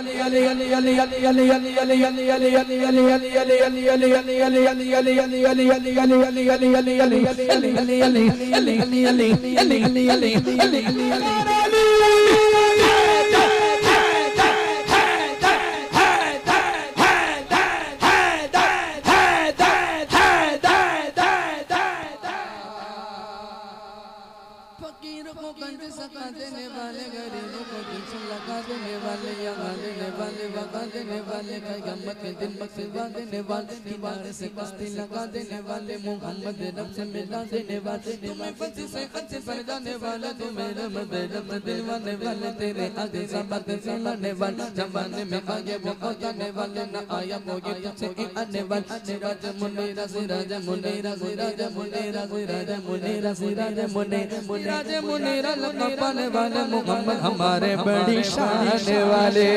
देने वाले गरीबों को दिल से लगा देने वाले यहाँ देने वाले वहाँ देने वाले क़यामत के दिन मक़फ़िरत देने वाले किनारे से कश्ती लगा देने वाले मोहम्मद रब से मिला देने वाले तुम्हें फंसी से खच्चे पर जाने वाले तुम्हें रब दिलवाने वाले तेरे आगे सबक चलाने वाले जमाने में आगे वो हो जाने वाले न आया कोई तुझसे आने वाले सिराज मुनीरा सिराज मुनीरा सिराज मुनीरा सिराज मुनीरा सिराज मुनीरा सिराज मुनीरा लगा पाने वाले मोहम्मद हमारे बड़ी शान वाले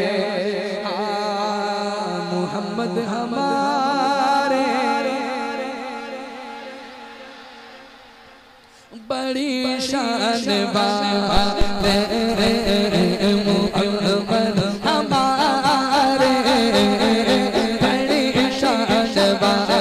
मोहम्मद हमारे बड़ी शान वाले मोहम्मद हमारे बड़ी शान वाले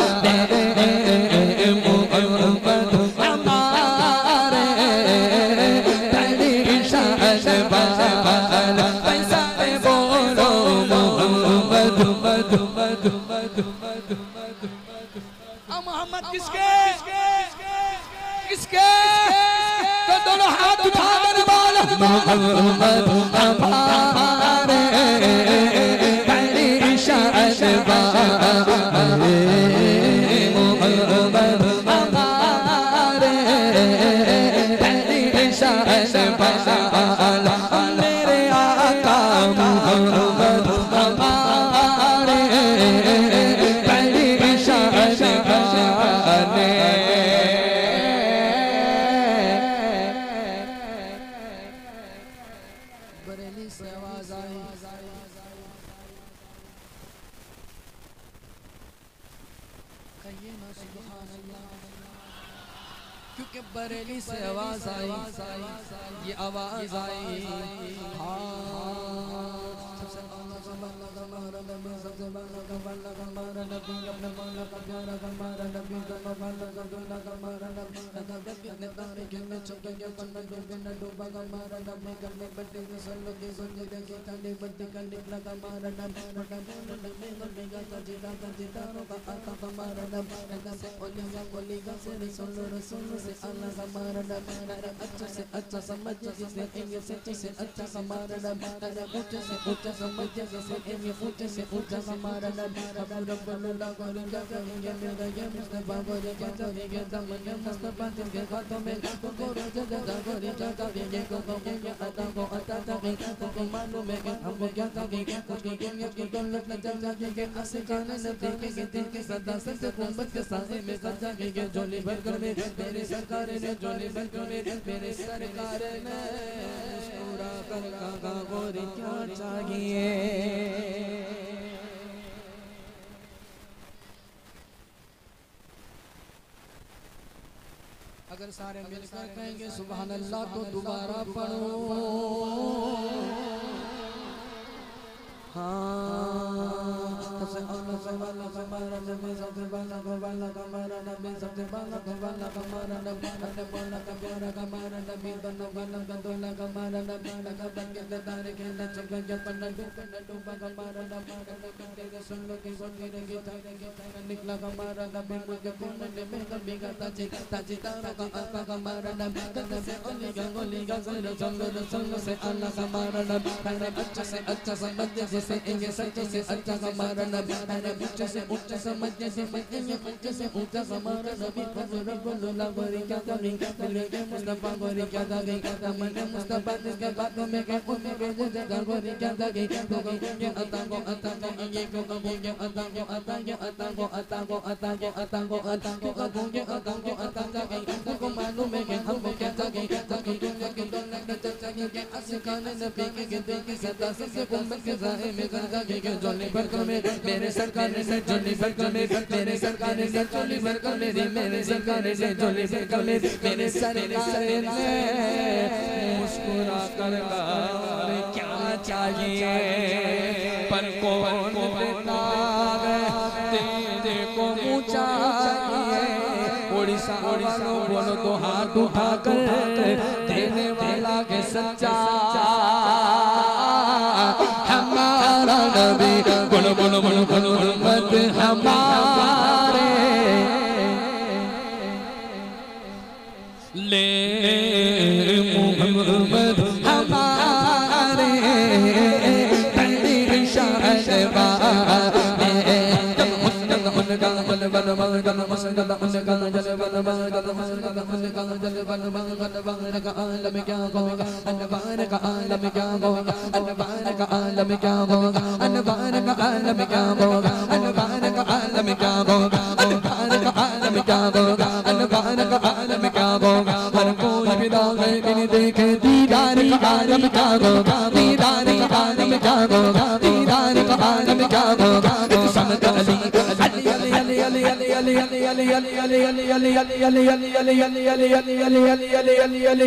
मोहम्मद हमारे बड़ी शान वाले पैसा में बोलो मोहम्मद मधु मधु मधु मधु मधु मोहम्मद किसके किसके तो दोनों हाथ उठा कर बोलो मोहम्मद हमारे बड़ी शान वाले मोहम्मद हमारे बड़ी शान वाले मेरे आका मोहम्मद हमारे बड़ी शान वाले बरेली से आवाज आई कहिए ना सुभान अल्लाह क्योंकि बरेली से आवाज आई ये आवाज आई सबसे हमारा नबी सबसे हमारा नबी अपने मौला का प्यारा हमारा नबी हमारा नबी कितने तारे गिरने चुके के पन्ना डूबे न डूबा हमारा नबी करने बत्ती में सल्लो की सुनने की काली बत्ती का निकला हमारा नबी नबी का सजीदा का आता हमारा नबी से ओलिया से रसूल से अल्लाह हमारा नबी अच्छा समझ जिसे इन्हें सच्चे से अच्छा हमारा नबी ऊंचे से ऊंचा समझ जिसे इन्हें ऊंचे से ऊंचा हमारा नबी रब्बुल्लाह गोरी क्या करेंगे मेरा ये मुस्तफा गोरी क्या करेंगे दमन मुस्तफा जिनके हाथों में को रोजा गोरी क्या करेंगे को अता करेंगे को मालूम है कि हम क्या करेंगे कुछ करेंगे कि दौलत न चल जाएंगे आशिकाना न देखेंगे दिल के सदा से गुंबद के साए में कर जाएंगे झोली भरकर में मेरे सरकार ने झोली भरकर में मेरे सरकार ने मुस्कुरा कर कहा गोरी क्या चाहिए अगर सारे मिलकर कहेंगे सुभान अल्लाह तो दोबारा पढ़ो सबसे अल्लाह से वाला हमारा नबी सबसे वाला हमारा नबी सबसे वाला हमारा नबी अपने मौला का प्यारा हमारा नबी दोनों वाला का दोला हमारा नबी लगा बन के दारे के नचल के पन्ना डूबा हमारा नबी के सुन लो के सुन के निकला हमारा नबी मुझे कोने में कभी गाता ताजी तारा का आका हमारा नबी से ओलिगा रसूल से अल्लाह हमारा नबी अच्छा से अच्छा समझ जैसे इन्हें सच्चे से अच्छा हमारा नबी ऊंचे से ऊंचा समझ जैसे इन्हें ऊंचे से ऊंचा हमारा नबी रब्बुल्लाह गोरी क्या करेंगे मिलेंगे मुस्तफा गोरी क्या करेंगे तमन्ना मुस्तफा जिसके बातों में के उन्हें भेजे जगह गोरी क्या करेंगे तो ये अता को ये को कहेंगे अता को को मालूम है कि हम क्या करेंगे दुनिया के दौलत न चाहिए कि आशिकाना नबी के दिल की सदा से गुंबद के साए में कर जाएंगे झोली भरकर में मेरे सरकार ने झोली भरकर में मेरे सरकार ने झोली भरकर मेरी मेरे सरकार ने झोली भरकर मेरे सरकार ने मुस्कुरा कर क्या चाहिए पर कौन देता है तेरे को मुँह चाहिए। उड़ीसा वालों बोलो तो हाथ उठाकर देने वाला के सच्चा हमारा नबी। बोलो बोलो बोलो बोलो मत हमारे ले मोहम्मद हमारे तकदीर शाहबा देखे दीदार का आलम क्या होगा, दीदार का आलम क्या होगा, दीदार का आलम क्या होगा। समझ अली अली अली अली अली अली अली अली अली अली अली अली अली अली अली अली अली अली अली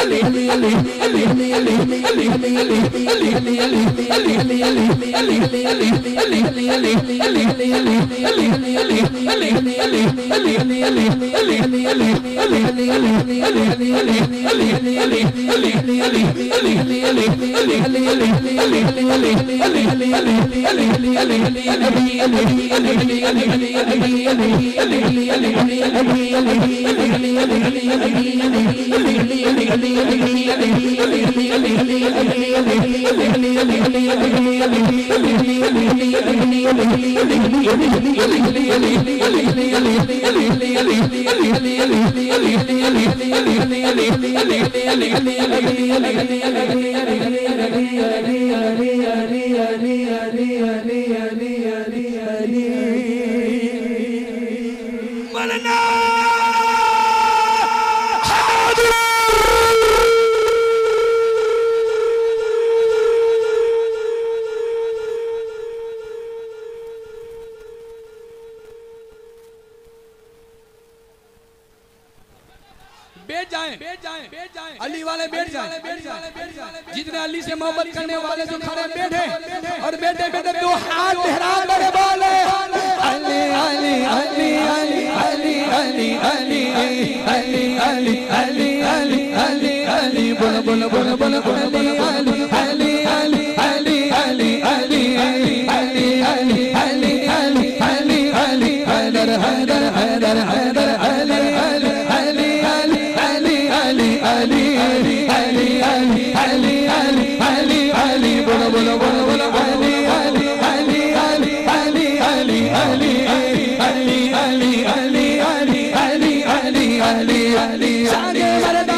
अली वाले बैठ जाएं, जितने अली से मोहब्बत करने वाले जो खड़े बैठे और बैठे बैठे दो हाथ लहरा कर बोले अली अली अली अली अली अली अली अली अली अली अली अली बोल बोल बोल बोल अली अली अली अली अली अली अली अली अली अली अली अली अली हैदर हैदर हैदर हैदर अली अली अली अली अली अली अली अली अली अली अली अली अली बोलो बोलो बोलो बोलो अली अली अली अली अली अली अली अली अली अली अली अली अली अली अली सागे मरदा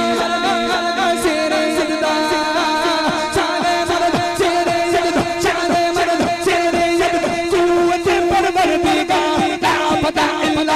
शेरे सजदा सागे मरदा शेरे सजदा सागे मरदा शेरे सजदा कुव्वत परवरदी का ला पता इल्ला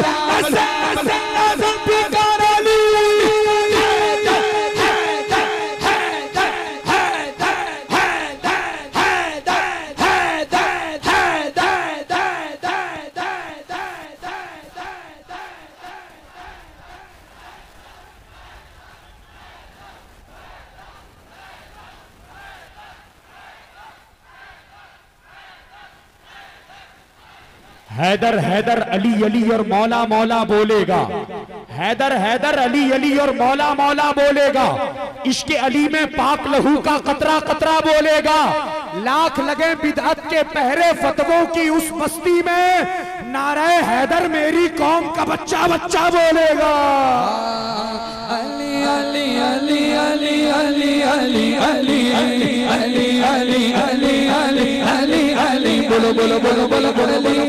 हैदर हैदर अली अली और मौला मौला बोलेगा, हैदर हैदर अली अली और मौला मौला बोलेगा, इश्क अली में पाक लहू का कतरा कतरा बोलेगा। लाख लगे बिदअत के पहरे फतवों की उस मस्ती में, नारे हैदर मेरी कौम का बच्चा बच्चा बोलेगा। अली अली अली अली अली अली अली अली अली अली अली अली अली अली बोलो बोलो बोलो बोलो बोलो बोलो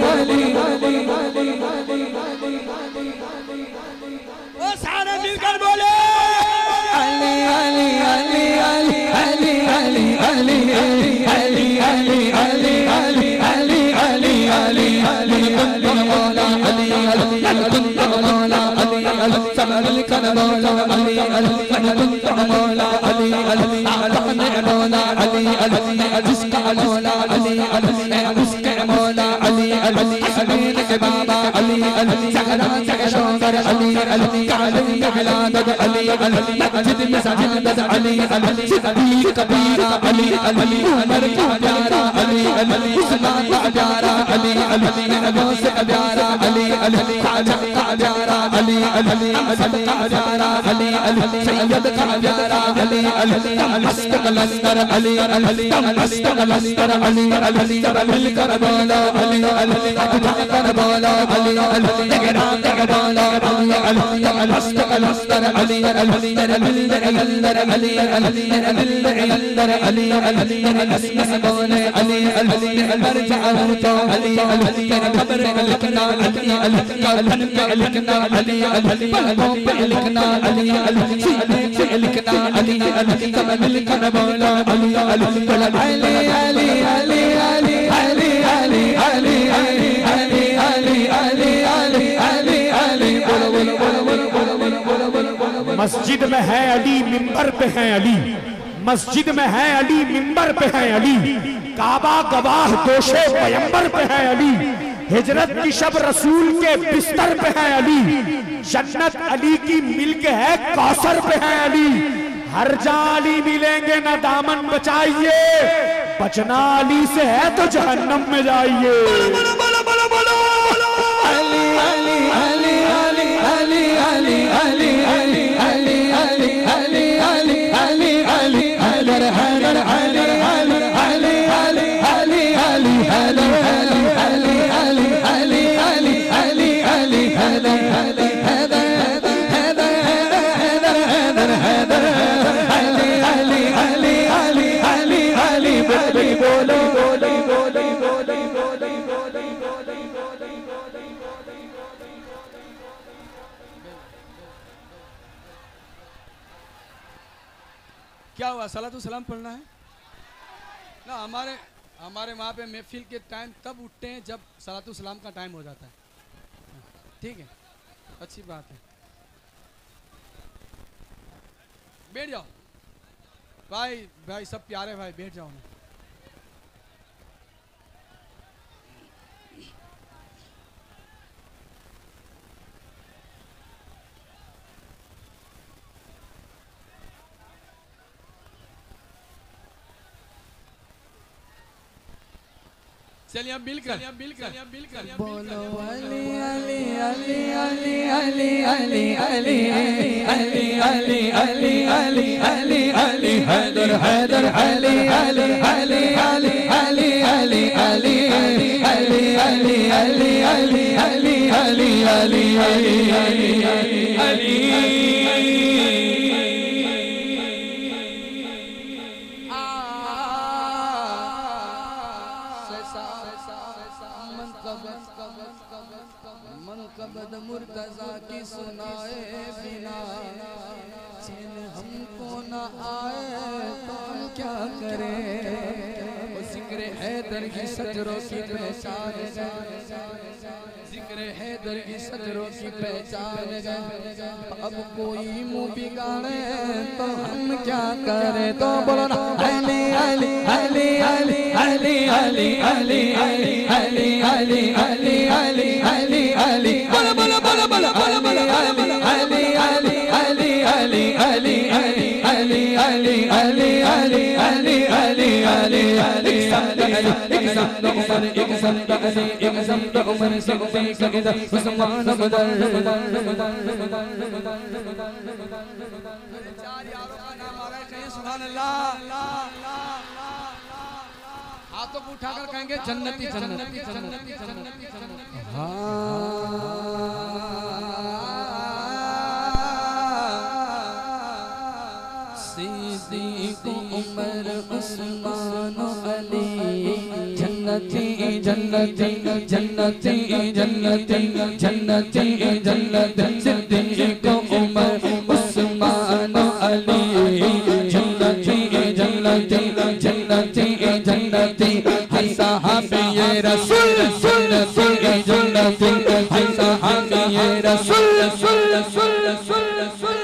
ओ सारे मिलकर बोले अली अली अली अली अली अली अली अली अली अली अली अली अली अली अली मौला अली अली मौला अली अली सबल कर मौला अली अली मौला अली अली मौला अली अली जिसका मौला अली अली उसके मौला अली अली अमीन के बाबा अली अली सहरा के शौकर अली अली काले के विलादत अली अली मस्जिद में सजदत अली अली सिद्दीक कबीरा अली अली उमर का प्यारा अली अली उस्मान का प्यारा अली अली नबी से प्यारा अली अली खाजा का प्यारा अली अली असद का प्यारा अली अली सैयद का प्यारा अली अली मस्त कलंदर अली अली मस्त कलंदर अली अली मिल कर बोलो अली अली उठा कर बोलो अली अली तेरा तेरा बोलो अली अली मस्त कलंदर अली अली तेरे दिल के अंदर अली अली तेरे दिल के अंदर अली अली तेरे नस नस बोले अली अली मर जाऊं तो अली अली तेरे खबर लिखना अली अली कान पे लिखना अली अली पलकों पे लिखना अली अली सीने पे लिखना अली अली सब मिलकर बोलो अली अली अली अली अली अली अली अली अली अली अली अली अली अली अली अली बोलो बोलो बोलो बोलो बोलो बोलो बोलो बोलो। मस्जिद में है अली, मिंबर पे है अली, मस्जिद में है अली, मिंबर पे है अली, काबा गवाह दोषे पैगंबर पे है अली, हिजरत की शब रसूल के बिस्तर पे है अली, जन्नत अली की मिल्क है कौसर पे है अली, हर जहां अली मिलेंगे ना दामन बचाइए, बचना अली से है तो जहन्नम में जाइए। बोलो बोलो बोलो बोलो अली अली अली अली अली अली अली अली अली अली अली अली अली अली हैदर हैदर हैदर हैदर अली अली अली अली हैदर अली अली अली अली अली अली अली हैदर हैदर हैदर हैदर हैदर हैदर हैदर अली अली अली अली अली अली अली बोलो बोलो बोलो बोलो क्या हुआ? सलातु सलाम पढ़ना है ना। हमारे वहाँ पे महफिल के टाइम तब उठते हैं जब सलातु सलाम का टाइम हो जाता है। ठीक है, अच्छी बात है। बैठ जाओ भाई, भाई सब प्यारे भाई, बैठ जाओ ना। चलिए अब मिलकर बोलो अली अली अली अली अली अली अली अली अली अली अली अली अली हैदर हैदर अली अली अली अली अली अली अली अली अली अली अली अली अली अली अली मनकबद मुर्तजा की सुनाए बिना चैन हमको न आए तो हम क्या करें। जिक्र हैदर की सजरों की पहचान, जिक्र हैदर की सजरों की पहचान। अब कोई मुँह बिगाड़े तो हम क्या करें। तो बोलो ना अली अली अली अली अली अली अली अली अली अली अली अली अली अली बोलो बोलो बोलो बोलो बोलो बोलो अली अली अली अली अली अली अली अली अली अली अली अली अली अली एक शब्द उमर एक शब्द अली एक शब्द उमर सबसे सगदा उस्मान बदल। चार यारों का नाम आ रहा है, कहिए सुभान अल्लाह। हाथों को उठाकर कहेंगे जन्नती जन्नती जन्नती जन्नती जन्नती। सिद्दीक़ उमर उस्मान अली जन्नती जन्नती जन्नती जन्नती जन्नती जन्नती। सिद्दीक़ उमर उस्मान अली जन्नती जन्नती जन्नती जन्नती। है साहबे रसूल सुन्नती जन्नती, है साहबे रसूल सुन्नती।